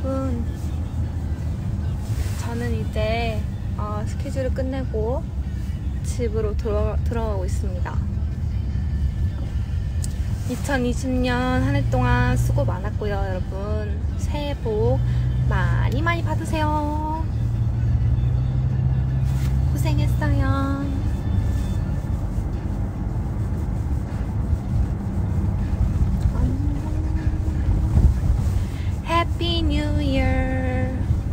여러분, 저는 이제 스케줄을 끝내고 집으로 들어가고 있습니다. 2020년 한 해 동안 수고 많았고요. 여러분, 새해 복 많이 많이 받으세요. 고생했어요. Happy New Year.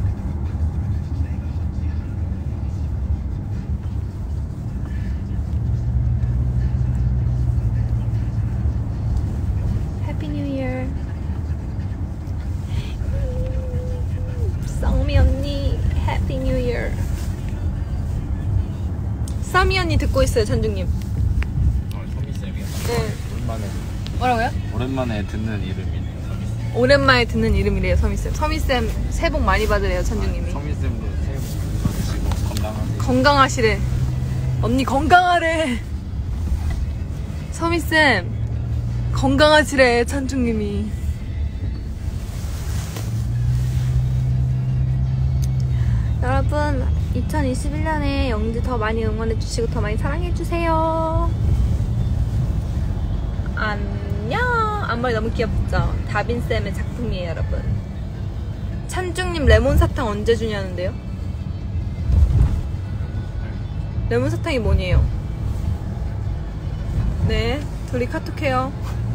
Happy New Year. 썸미 언니, Happy New Year. 썸미 언니 듣고 있어요, 천중님. 서미쌤이요? 네. 오랜만에. 뭐라고요? 오랜만에 듣는 이름이네요, 서미쌤. 오랜만에 듣는 이름이래요, 서미쌤. 서미쌤 새해 복 많이 받으래요, 천중님이. 서미쌤도 새해 복 받으시고 건강하세요. 건강하시래. 언니 건강하래. 서미쌤 건강하시래, 천중님이. 여러분, 2021년에 영지 더 많이 응원해주시고 더 많이 사랑해주세요. 안녕. 앞머리 너무 귀엽죠? 다빈쌤의 작품이에요, 여러분. 찬중님 레몬 사탕 언제 주냐는데요? 레몬 사탕이 뭐니에요? 네, 둘이 카톡해요.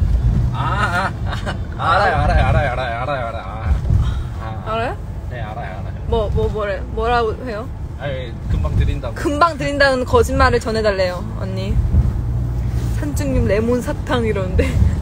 알아요. 알아요? 네, 알아요. 뭐라고 해요? 아니, 금방 드린다고. 금방 드린다는 거짓말을 전해달래요, 언니. 산증님 레몬 사탕 이러는데.